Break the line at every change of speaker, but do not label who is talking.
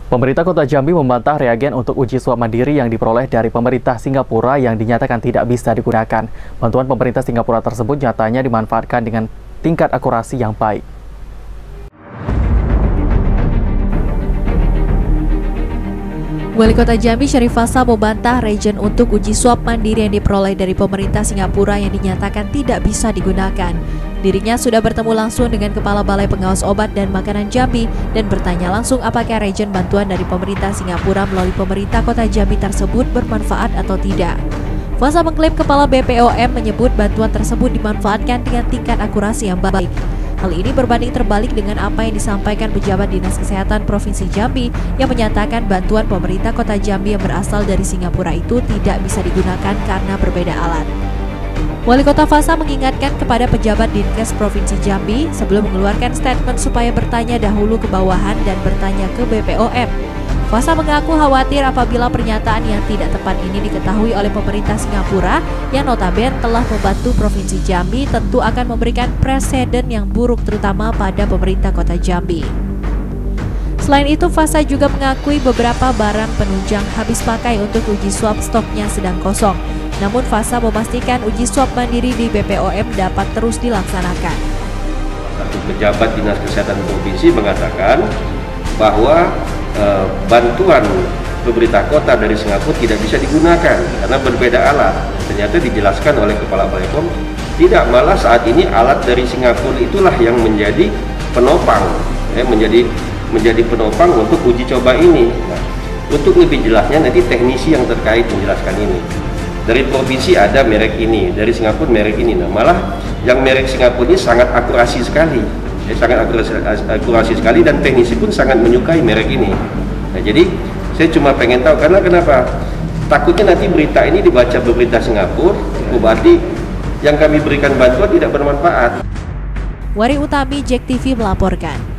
Pemerintah Kota Jambi membantah reagen untuk uji swab mandiri yang diperoleh dari pemerintah Singapura yang dinyatakan tidak bisa digunakan. Bantuan pemerintah Singapura tersebut nyatanya dimanfaatkan dengan tingkat akurasi yang baik.
Wali Kota Jambi Syarif Fasa membantah reagen untuk uji swab mandiri yang diperoleh dari pemerintah Singapura yang dinyatakan tidak bisa digunakan. Dirinya sudah bertemu langsung dengan Kepala Balai Pengawas Obat dan Makanan Jambi dan bertanya langsung apakah reagen bantuan dari pemerintah Singapura melalui pemerintah Kota Jambi tersebut bermanfaat atau tidak. Fasa mengklaim Kepala BPOM menyebut bantuan tersebut dimanfaatkan dengan tingkat akurasi yang baik. Hal ini berbanding terbalik dengan apa yang disampaikan pejabat Dinas Kesehatan Provinsi Jambi yang menyatakan bantuan pemerintah Kota Jambi yang berasal dari Singapura itu tidak bisa digunakan karena berbeda alat. Wali Kota Fasa mengingatkan kepada pejabat Dinkes Provinsi Jambi sebelum mengeluarkan statement supaya bertanya dahulu ke bawahan dan bertanya ke BPOM. Fasa mengaku khawatir apabila pernyataan yang tidak tepat ini diketahui oleh pemerintah Singapura yang notabene telah membantu Provinsi Jambi tentu akan memberikan presiden yang buruk terutama pada pemerintah Kota Jambi. Selain itu, Fasa juga mengakui beberapa barang penunjang habis pakai untuk uji swab stoknya sedang kosong. Namun Fasa memastikan uji swab mandiri di BPOM dapat terus dilaksanakan.
Satu pejabat Dinas Kesehatan Provinsi mengatakan bahwa bantuan pemerintah kota dari Singapura tidak bisa digunakan karena berbeda alat. Ternyata dijelaskan oleh Kepala Balai POM, tidak, malah saat ini alat dari Singapura itulah yang menjadi penopang, menjadi penopang untuk uji coba ini. Nah, untuk lebih jelasnya nanti teknisi yang terkait menjelaskan ini. Dari provinsi ada merek ini, dari Singapura merek ini. Nah, malah yang merek Singapura ini sangat akurasi sekali. Sangat akurasi sekali dan teknisi pun sangat menyukai merek ini. Nah, jadi saya cuma pengen tahu karena kenapa? Takutnya nanti berita ini dibaca pemerintah Singapura, berarti yang kami berikan bantuan tidak bermanfaat.
Wari Utami, JEK TV melaporkan.